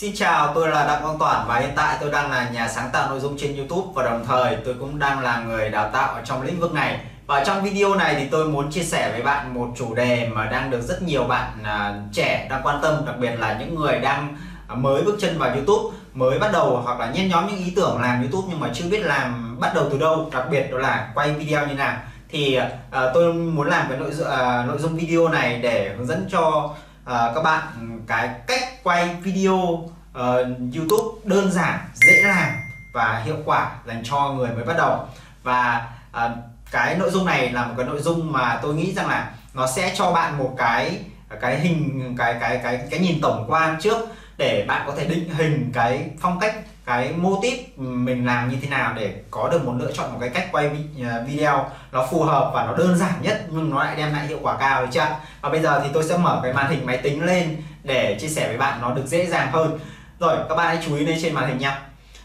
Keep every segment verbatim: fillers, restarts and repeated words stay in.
Xin chào, tôi là Đặng Quang Toản và hiện tại tôi đang là nhà sáng tạo nội dung trên YouTube và đồng thời tôi cũng đang là người đào tạo ở trong lĩnh vực này. Và trong video này thì tôi muốn chia sẻ với bạn một chủ đề mà đang được rất nhiều bạn uh, trẻ đang quan tâm, đặc biệt là những người đang uh, mới bước chân vào YouTube, mới bắt đầu hoặc là nhen nhóm những ý tưởng làm YouTube nhưng mà chưa biết làm bắt đầu từ đâu, đặc biệt đó là quay video như nào. Thì uh, tôi muốn làm cái nội dung, uh, nội dung video này để hướng dẫn cho uh, các bạn cái cách quay video uh, YouTube đơn giản, dễ làm và hiệu quả dành cho người mới bắt đầu. Và uh, cái nội dung này là một cái nội dung mà tôi nghĩ rằng là nó sẽ cho bạn một cái cái hình cái cái cái cái nhìn tổng quan trước để bạn có thể định hình cái phong cách, cái mô típ mình làm như thế nào để có được một lựa chọn một cái cách quay video nó phù hợp và nó đơn giản nhất nhưng nó lại đem lại hiệu quả cao, được chưa? Và bây giờ thì tôi sẽ mở cái màn hình máy tính lên để chia sẻ với bạn nó được dễ dàng hơn. Rồi, các bạn hãy chú ý lên trên màn hình nha.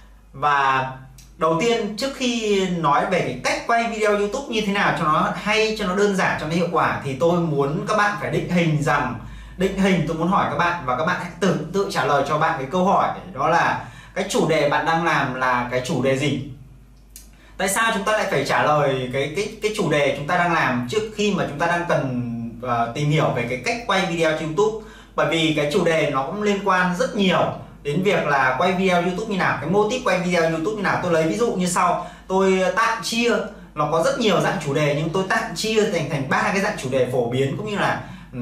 Và đầu tiên, trước khi nói về cái cách quay video YouTube như thế nào cho nó hay, cho nó đơn giản, cho nó hiệu quả, thì tôi muốn các bạn phải định hình rằng định hình tôi muốn hỏi các bạn và các bạn hãy tự tự trả lời cho bạn cái câu hỏi, đó là cái chủ đề bạn đang làm là cái chủ đề gì. Tại sao chúng ta lại phải trả lời cái cái cái chủ đề chúng ta đang làm trước khi mà chúng ta đang cần uh, tìm hiểu về cái cách quay video trên YouTube? Bởi vì cái chủ đề nó cũng liên quan rất nhiều đến việc là quay video YouTube như nào, cái mô típ quay video YouTube như nào. Tôi lấy ví dụ như sau, tôi tạm chia, nó có rất nhiều dạng chủ đề nhưng tôi tạm chia thành thành ba cái dạng chủ đề phổ biến cũng như là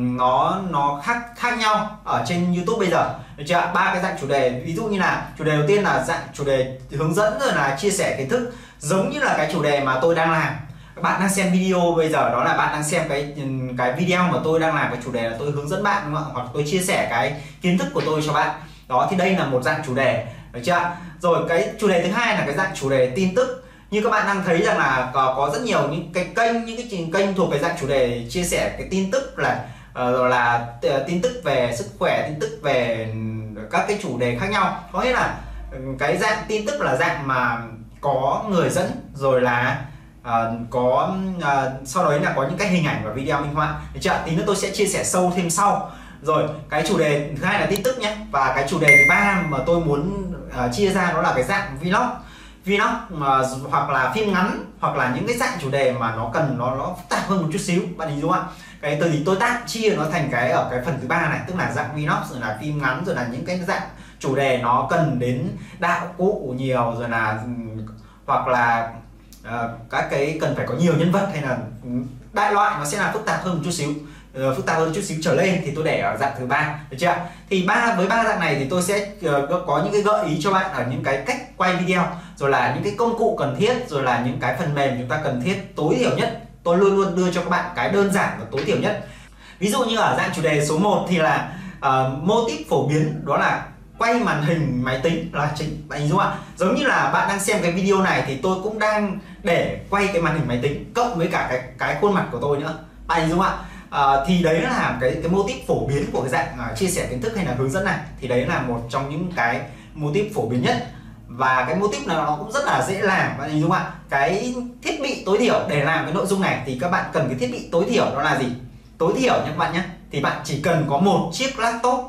nó nó khác khác nhau ở trên YouTube bây giờ, được chưa? Ba cái dạng chủ đề, ví dụ như là chủ đề đầu tiên là dạng chủ đề hướng dẫn, rồi là chia sẻ kiến thức, giống như là cái chủ đề mà tôi đang làm. Các bạn đang xem video bây giờ, đó là bạn đang xem cái cái video mà tôi đang làm, cái chủ đề là tôi hướng dẫn bạn, đúng không? Hoặc tôi chia sẻ cái kiến thức của tôi cho bạn. Đó, thì đây là một dạng chủ đề, được chưa? Rồi cái chủ đề thứ hai là cái dạng chủ đề tin tức. Như các bạn đang thấy rằng là có, có rất nhiều những cái kênh, những cái kênh thuộc cái dạng chủ đề chia sẻ cái tin tức là uh, là tin tức về sức khỏe, tin tức về các cái chủ đề khác nhau. Có nghĩa là cái dạng tin tức là dạng mà có người dẫn, rồi là uh, có uh, sau đấy là có những cái hình ảnh và video minh họa, được chưa? Thì nữa tôi sẽ chia sẻ sâu thêm sau. Rồi cái chủ đề thứ hai là tin tức nhé, và cái chủ đề thứ ba mà tôi muốn uh, chia ra đó là cái dạng vlog vlog mà hoặc là phim ngắn, hoặc là những cái dạng chủ đề mà nó cần nó nó phức tạp hơn một chút xíu, bạn hình dung không ạ? Cái từ thì tôi tạm chia nó thành cái ở cái phần thứ ba này, tức là dạng vlog, rồi là phim ngắn, rồi là những cái dạng chủ đề nó cần đến đạo cụ nhiều, rồi là hoặc là uh, các cái cần phải có nhiều nhân vật, hay là đại loại nó sẽ là phức tạp hơn một chút xíu, uh, phức tạp hơn chút xíu trở lên thì tôi để ở dạng thứ ba, được chưa? Thì ba với ba dạng này thì tôi sẽ uh, có những cái gợi ý cho bạn ở những cái cách quay video, rồi là những cái công cụ cần thiết, rồi là những cái phần mềm chúng ta cần thiết tối thiểu nhất. Tôi luôn luôn đưa cho các bạn cái đơn giản và tối thiểu nhất. Ví dụ như ở dạng chủ đề số một thì là uh, mô típ phổ biến, đó là quay màn hình máy tính là chính, bạn hình dung ạ? Giống như là bạn đang xem cái video này thì tôi cũng đang để quay cái màn hình máy tính cộng với cả cái cái khuôn mặt của tôi nữa, bạn hình dung ạ? À, thì đấy là cái cái mô típ phổ biến của cái dạng uh, chia sẻ kiến thức hay là hướng dẫn này, thì đấy là một trong những cái mô típ phổ biến nhất. Và cái mô típ này nó cũng rất là dễ làm, bạn hình dung ạ? Cái thiết bị tối thiểu để làm cái nội dung này thì các bạn cần cái thiết bị tối thiểu đó là gì? Tối thiểu nhé các bạn nhé, thì bạn chỉ cần có một chiếc laptop.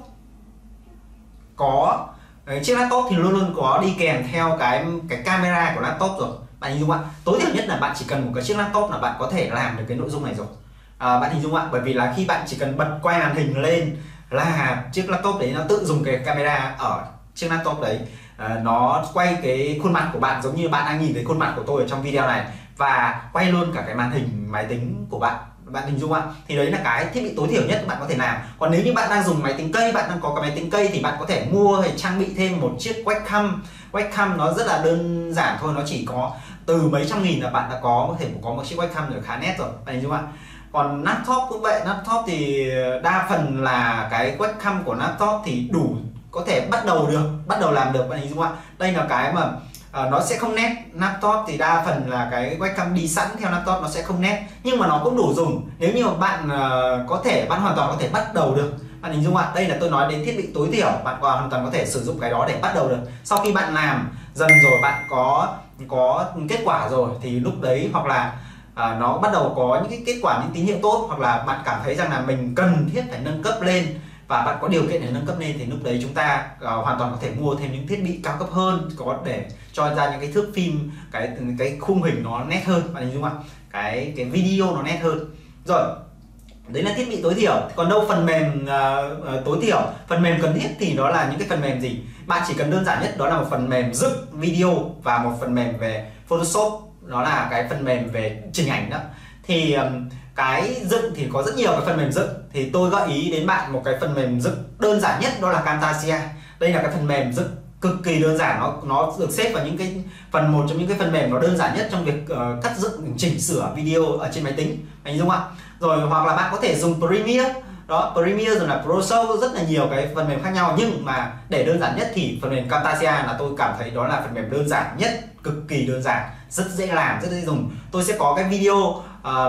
Có cái chiếc laptop thì luôn luôn có đi kèm theo cái cái camera của laptop rồi, bạn hình dung ạ? Tối thiểu nhất là bạn chỉ cần một cái chiếc laptop là bạn có thể làm được cái nội dung này rồi, à, bạn hình dung ạ? Bởi vì là khi bạn chỉ cần bật quay màn hình lên là chiếc laptop đấy nó tự dùng cái camera ở chiếc laptop đấy, à, nó quay cái khuôn mặt của bạn giống như bạn đang nhìn thấy khuôn mặt của tôi ở trong video này, và quay luôn cả cái màn hình máy tính của bạn, bạn hình dung ạ? Thì đấy là cái thiết bị tối thiểu nhất bạn có thể làm. Còn nếu như bạn đang dùng máy tính cây, bạn đang có cái máy tính cây thì bạn có thể mua hay trang bị thêm một chiếc webcam. Webcam nó rất là đơn giản thôi, nó chỉ có từ mấy trăm nghìn là bạn đã có có thể có một chiếc webcam được khá nét rồi, bạn hình dung ạ? Còn laptop cũng vậy, laptop thì đa phần là cái webcam của laptop thì đủ có thể bắt đầu được, bắt đầu làm được, bạn hình dung ạ? Đây là cái mà uh, nó sẽ không nét. Laptop thì đa phần là cái webcam đi sẵn theo laptop, nó sẽ không nét, nhưng mà nó cũng đủ dùng. Nếu như bạn uh, có thể, bạn hoàn toàn có thể bắt đầu được, bạn hình dung ạ? Đây là tôi nói đến thiết bị tối thiểu, bạn hoàn toàn có thể sử dụng cái đó để bắt đầu được. Sau khi bạn làm dần rồi, bạn có có kết quả rồi thì lúc đấy, hoặc là À, nó bắt đầu có những cái kết quả, những tín hiệu tốt, hoặc là bạn cảm thấy rằng là mình cần thiết phải nâng cấp lên và bạn có điều kiện để nâng cấp lên thì lúc đấy chúng ta uh, hoàn toàn có thể mua thêm những thiết bị cao cấp hơn, có để cho ra những cái thước phim, cái cái khung hình nó nét hơn, bạn hình dung không? Cái cái video nó nét hơn. Rồi, đấy là thiết bị tối thiểu. Còn đâu phần mềm uh, uh, tối thiểu, phần mềm cần thiết thì đó là những cái phần mềm gì? Bạn chỉ cần đơn giản nhất đó là một phần mềm dựng video và một phần mềm về Photoshop, đó là cái phần mềm về chỉnh ảnh đó. Thì um, cái dựng thì có rất nhiều cái phần mềm dựng, thì tôi gợi ý đến bạn một cái phần mềm dựng đơn giản nhất, đó là Camtasia. Đây là cái phần mềm dựng cực kỳ đơn giản, nó nó được xếp vào những cái phần một trong những cái phần mềm nó đơn giản nhất trong việc uh, cắt dựng, chỉnh sửa video ở trên máy tính, anh đúng không ạ? Rồi hoặc là bạn có thể dùng Premiere đó, Premiere rồi là ProShow, rất là nhiều cái phần mềm khác nhau, nhưng mà để đơn giản nhất thì phần mềm Camtasia là tôi cảm thấy đó là phần mềm đơn giản nhất, cực kỳ đơn giản, rất dễ làm, rất dễ dùng. Tôi sẽ có cái video uh,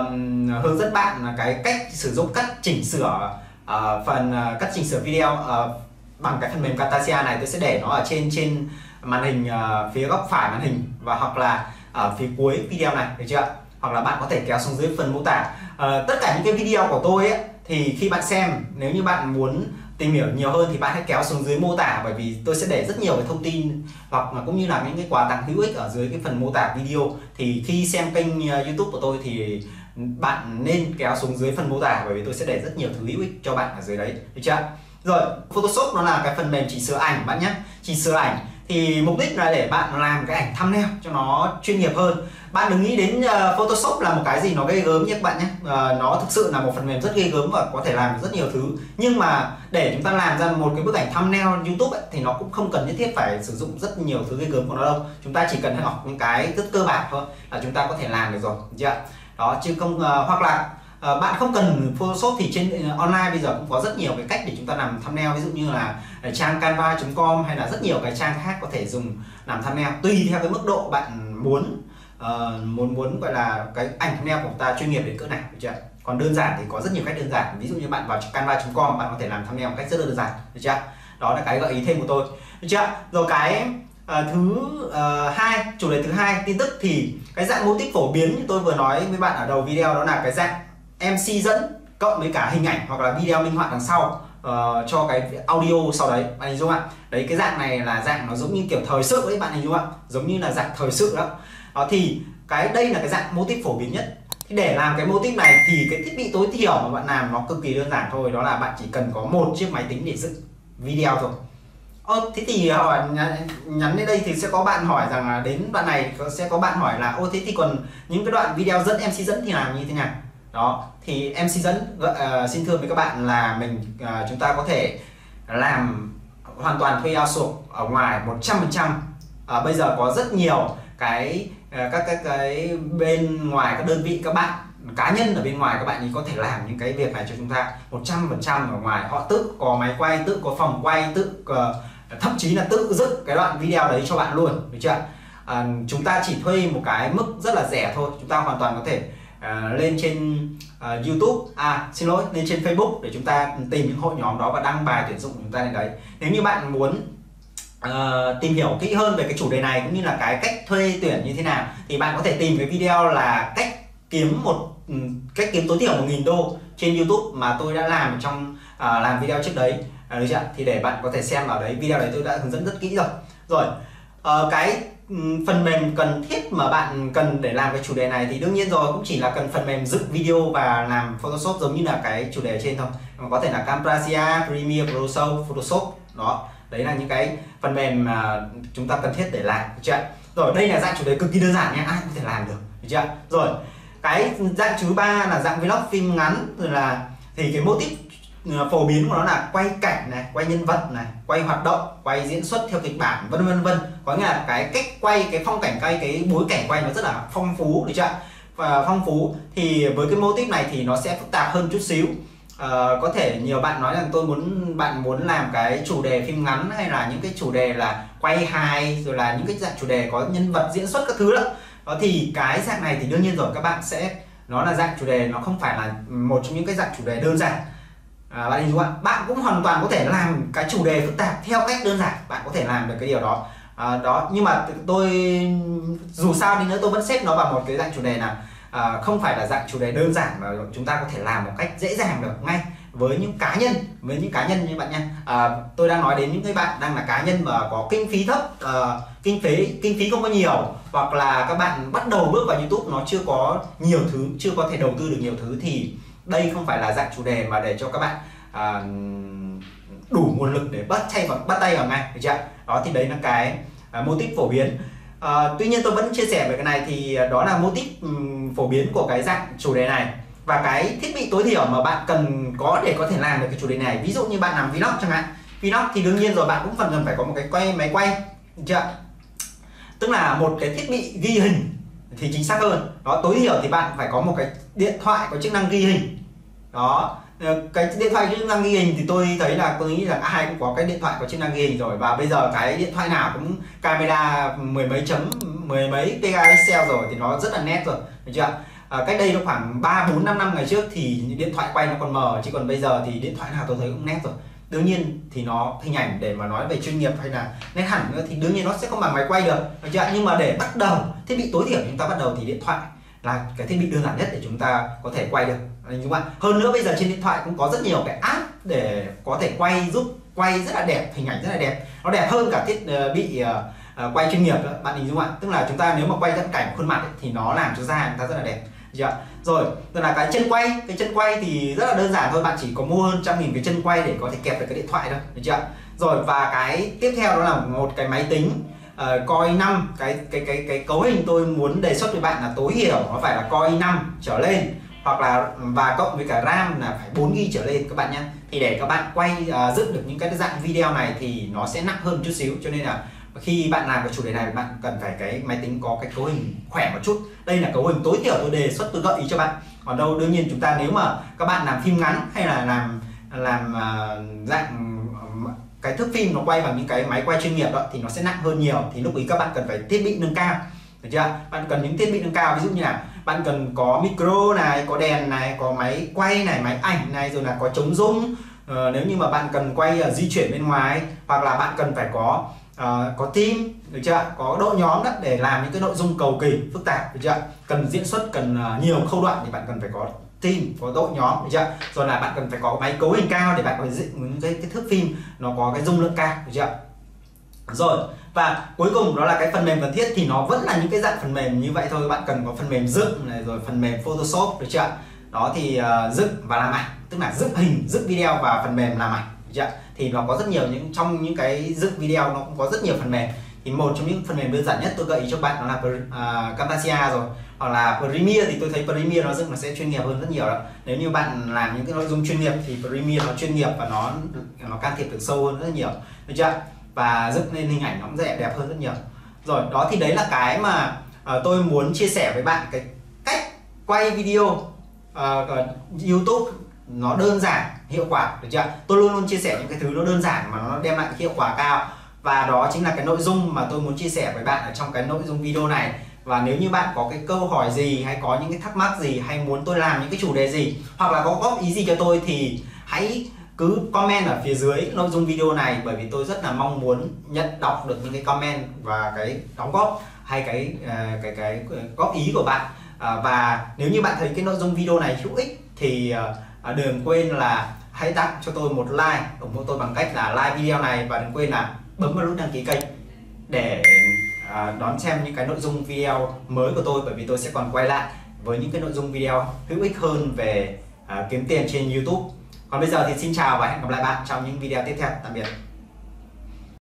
hướng dẫn bạn là cái cách sử dụng cắt chỉnh sửa uh, phần uh, cắt chỉnh sửa video uh, bằng cái phần mềm Camtasia này. Tôi sẽ để nó ở trên trên màn hình, uh, phía góc phải màn hình, và hoặc là ở phía cuối video này, được chưa? Hoặc là bạn có thể kéo xuống dưới phần mô tả. Uh, tất cả những cái video của tôi ấy, thì khi bạn xem, nếu như bạn muốn tìm hiểu nhiều hơn thì bạn hãy kéo xuống dưới mô tả, bởi vì tôi sẽ để rất nhiều cái thông tin hoặc là cũng như là những cái quà tặng hữu ích ở dưới cái phần mô tả video. Thì khi xem kênh YouTube của tôi thì bạn nên kéo xuống dưới phần mô tả, bởi vì tôi sẽ để rất nhiều thứ hữu ích cho bạn ở dưới đấy, được chưa? Rồi, Photoshop nó là cái phần mềm chỉnh sửa ảnh bạn nhé. Chỉnh sửa ảnh thì mục đích là để bạn làm cái ảnh thumbnail cho nó chuyên nghiệp hơn. Bạn đừng nghĩ đến uh, Photoshop là một cái gì nó ghê gớm nhé các bạn nhé. Uh, nó thực sự là một phần mềm rất ghê gớm và có thể làm được rất nhiều thứ. Nhưng mà để chúng ta làm ra một cái bức ảnh thumbnail YouTube ấy, thì nó cũng không cần nhất thiết phải sử dụng rất nhiều thứ ghê gớm của nó đâu. Chúng ta chỉ cần học những cái rất cơ bản thôi là chúng ta có thể làm được rồi, được chưa? Đó, chứ không uh, hoặc là Uh, bạn không cần Photoshop thì trên uh, online bây giờ cũng có rất nhiều cái cách để chúng ta làm thumbnail, ví dụ như là uh, trang canva chấm com hay là rất nhiều cái trang khác có thể dùng làm thumbnail, tùy theo cái mức độ bạn muốn uh, muốn muốn gọi là cái ảnh thumbnail của ta chuyên nghiệp đến cỡ nào, được chưa? Còn đơn giản thì có rất nhiều cách đơn giản, ví dụ như bạn vào canva chấm com bạn có thể làm thumbnail một cách rất là đơn giản, được chưa? Đó là cái gợi ý thêm của tôi, được chưa? Rồi cái uh, thứ uh, hai, chủ đề thứ hai, tin tức, thì cái dạng mô típ phổ biến như tôi vừa nói với bạn ở đầu video, đó là cái dạng em xê dẫn cộng với cả hình ảnh hoặc là video minh họa đằng sau uh, cho cái audio sau đấy, bạn hình dung ạ? Đấy, cái dạng này là dạng nó giống như kiểu thời sự đấy, bạn hình dung ạ? Giống như là dạng thời sự đó. Đó thì cái đây là cái dạng mô típ phổ biến nhất. Thì để làm cái mô típ này thì cái thiết bị tối thiểu mà bạn làm nó cực kỳ đơn giản thôi, đó là bạn chỉ cần có một chiếc máy tính để dựng video thôi. Ô, thế thì hỏi nhắn đến đây thì sẽ có bạn hỏi rằng là đến đoạn này sẽ có bạn hỏi là ô thế thì còn những cái đoạn video dẫn em xê dẫn thì làm như thế nào? Đó thì em xê dẫn uh, xin thưa với các bạn là mình uh, chúng ta có thể làm hoàn toàn thuê outsource ở ngoài một trăm phần trăm. Uh, bây giờ có rất nhiều cái uh, các cái cái bên ngoài, các đơn vị, các bạn cá nhân ở bên ngoài, các bạn ấy có thể làm những cái việc này cho chúng ta một trăm phần trăm ở ngoài. Họ tự có máy quay, tự có phòng quay, tự uh, thậm chí là tự dựng cái đoạn video đấy cho bạn luôn, được chưa? Uh, chúng ta chỉ thuê một cái mức rất là rẻ thôi, chúng ta hoàn toàn có thể Uh, lên trên uh, YouTube, à xin lỗi, lên trên Facebook để chúng ta tìm những hội nhóm đó và đăng bài tuyển dụng của chúng ta lên đấy. Nếu như bạn muốn uh, tìm hiểu kỹ hơn về cái chủ đề này cũng như là cái cách thuê tuyển như thế nào thì bạn có thể tìm cái video là cách kiếm một cách kiếm tối thiểu một nghìn đô trên YouTube mà tôi đã làm trong uh, làm video trước đấy, uh, được chưa? Thì để bạn có thể xem ở đấy, video đấy tôi đã hướng dẫn rất kỹ rồi. Rồi uh, cái phần mềm cần thiết mà bạn cần để làm cái chủ đề này thì đương nhiên rồi, cũng chỉ là cần phần mềm dựng video và làm Photoshop giống như là cái chủ đề trên thôi. Có thể là Camtasia, Premiere, ProShow, Photoshop. Đó, đấy là những cái phần mềm mà chúng ta cần thiết để làm, được chưa? Rồi, đây là dạng chủ đề cực kỳ đơn giản nha, ai cũng có thể làm được, được chưa? Rồi, cái dạng thứ ba là dạng vlog phim ngắn, rồi là thì cái mô típ phổ biến của nó là quay cảnh này, quay nhân vật này, quay hoạt động, quay diễn xuất theo kịch bản, vân vân vân. Có nghĩa là cái cách quay, cái phong cảnh quay, cái bối cảnh quay nó rất là phong phú, được chưa? Và phong phú thì với cái mô típ này thì nó sẽ phức tạp hơn chút xíu. À, có thể nhiều bạn nói rằng tôi muốn bạn muốn làm cái chủ đề phim ngắn hay là những cái chủ đề là quay hài, rồi là những cái dạng chủ đề có nhân vật diễn xuất các thứ đó. Đó thì cái dạng này thì đương nhiên rồi, các bạn sẽ nó là dạng chủ đề, nó không phải là một trong những cái dạng chủ đề đơn giản. À, bạn hình dung ạ, bạn cũng hoàn toàn có thể làm cái chủ đề phức tạp theo cách đơn giản, bạn có thể làm được cái điều đó. À, đó nhưng mà tôi dù sao đi nữa tôi vẫn xếp nó vào một cái dạng chủ đề là à, không phải là dạng chủ đề đơn giản mà chúng ta có thể làm một cách dễ dàng được ngay, với những cá nhân, với những cá nhân như bạn nha. À, tôi đang nói đến những cái bạn đang là cá nhân mà có kinh phí thấp, uh, kinh phí kinh phí không có nhiều, hoặc là các bạn bắt đầu bước vào YouTube nó chưa có nhiều thứ, chưa có thể đầu tư được nhiều thứ, thì đây không phải là dạng chủ đề mà để cho các bạn uh, đủ nguồn lực để bắt tay vào bắt tay vào ngay, được chưa? Đó thì đấy là cái uh, mô típ phổ biến. Uh, tuy nhiên tôi vẫn chia sẻ về cái này, thì đó là mô típ um, phổ biến của cái dạng chủ đề này. Và cái thiết bị tối thiểu mà bạn cần có để có thể làm được cái chủ đề này, ví dụ như bạn làm vlog chẳng hạn, vlog thì đương nhiên rồi bạn cũng phần cần phải có một cái quay máy quay, được chưa? Tức là một cái thiết bị ghi hình thì chính xác hơn. Đó, tối thiểu thì bạn phải có một cái điện thoại có chức năng ghi hình. Đó, cái điện thoại chức năng ghi hình thì tôi thấy là tôi nghĩ là ai cũng có cái điện thoại có chức năng ghi hình rồi, và bây giờ cái điện thoại nào cũng camera mười mấy chấm, mười mấy megapixel rồi thì nó rất là nét rồi, được chưa? À, cách đây nó khoảng ba bốn năm năm ngày trước thì điện thoại quay nó còn mờ, chứ còn bây giờ thì điện thoại nào tôi thấy cũng nét rồi. Đương nhiên thì nó hình ảnh để mà nói về chuyên nghiệp hay là nét hẳn nữa thì đương nhiên nó sẽ không bằng máy quay được, được chưa? Nhưng mà để bắt đầu thiết bị tối thiểu chúng ta bắt đầu thì điện thoại là cái thiết bị đơn giản nhất để chúng ta có thể quay được, đúng không? Hơn nữa bây giờ trên điện thoại cũng có rất nhiều cái app để có thể quay, giúp quay rất là đẹp, hình ảnh rất là đẹp, nó đẹp hơn cả thiết bị uh, quay chuyên nghiệp đó, bạn hình dung ạ. Tức là chúng ta nếu mà quay cận cảnh khuôn mặt ấy, thì nó làm cho da chúng ta rất là đẹp. Dạ. Rồi, tức là cái chân quay, cái chân quay thì rất là đơn giản thôi, bạn chỉ có mua hơn trăm nghìn cái chân quay để có thể kẹp được cái điện thoại thôi, được chưa? Rồi, và cái tiếp theo đó là một cái máy tính uh, Core i năm, cái cái cái cái cấu hình tôi muốn đề xuất với bạn là tối thiểu nó phải là Core i năm trở lên, hoặc là và cộng với cả RAM là phải bốn gi ga bai trở lên các bạn nhé. Thì để các bạn quay uh, dựng được những cái dạng video này thì nó sẽ nặng hơn chút xíu, cho nên là khi bạn làm cái chủ đề này bạn cần phải cái máy tính có cái cấu hình khỏe một chút. Đây là cấu hình tối thiểu tôi đề xuất, tôi gợi ý cho bạn. Còn đâu đương nhiên chúng ta nếu mà các bạn làm phim ngắn hay là làm làm uh, dạng uh, cái thước phim nó quay bằng những cái máy quay chuyên nghiệp đó thì nó sẽ nặng hơn nhiều, thì lúc ấy các bạn cần phải thiết bị nâng cao, được chưa? Bạn cần những thiết bị nâng cao, ví dụ như là bạn cần có micro này, có đèn này, có máy quay này, máy ảnh này, rồi là có chống rung. Uh, nếu như mà bạn cần quay uh, di chuyển bên ngoài, hoặc là bạn cần phải có Uh, có team, được chưa? Có đội nhóm đó để làm những cái nội dung cầu kỳ phức tạp, được chưa? Cần diễn xuất, cần uh, nhiều khâu đoạn thì bạn cần phải có team, có đội nhóm, được chưa? Rồi là bạn cần phải có máy cấu hình cao để bạn có dựng những cái, cái thước phim nó có cái dung lượng cao, được chưa? Rồi, và cuối cùng đó là cái phần mềm cần thiết, thì nó vẫn là những cái dạng phần mềm như vậy thôi. Bạn cần có phần mềm dựng này, rồi phần mềm Photoshop, được chưa? Đó thì uh, dựng và làm ảnh, tức là dựng hình, dựng video và phần mềm làm ảnh, được chưa? Thì nó có rất nhiều những trong những cái dựng video nó cũng có rất nhiều phần mềm. Thì một trong những phần mềm đơn giản nhất tôi gợi ý cho bạn đó là uh, Camtasia rồi, hoặc là Premiere, thì tôi thấy Premiere nó dựng nó sẽ chuyên nghiệp hơn rất nhiều đó. Nếu như bạn làm những cái nội dung chuyên nghiệp thì Premiere nó chuyên nghiệp và nó nó can thiệp được sâu hơn rất nhiều, được chưa? Và dựng lên hình ảnh nó cũng đẹp đẹp hơn rất nhiều. Rồi, đó thì đấy là cái mà uh, tôi muốn chia sẻ với bạn, cái cách quay video uh, YouTube nó đơn giản, hiệu quả, được chưa? Tôi luôn luôn chia sẻ những cái thứ nó đơn giản mà nó đem lại hiệu quả cao, và đó chính là cái nội dung mà tôi muốn chia sẻ với bạn ở trong cái nội dung video này. Và nếu như bạn có cái câu hỏi gì, hay có những cái thắc mắc gì, hay muốn tôi làm những cái chủ đề gì, hoặc là có góp ý gì cho tôi, thì hãy cứ comment ở phía dưới nội dung video này, bởi vì tôi rất là mong muốn nhận đọc được những cái comment và cái đóng góp hay cái cái cái, cái góp ý của bạn. Và nếu như bạn thấy cái nội dung video này hữu ích thì À, đừng quên là hãy tặng cho tôi một like, ủng hộ tôi bằng cách là like video này, và đừng quên là bấm vào nút đăng ký kênh để à, đón xem những cái nội dung video mới của tôi, bởi vì tôi sẽ còn quay lại với những cái nội dung video hữu ích hơn về à, kiếm tiền trên YouTube. Còn bây giờ thì xin chào và hẹn gặp lại bạn trong những video tiếp theo. Tạm biệt.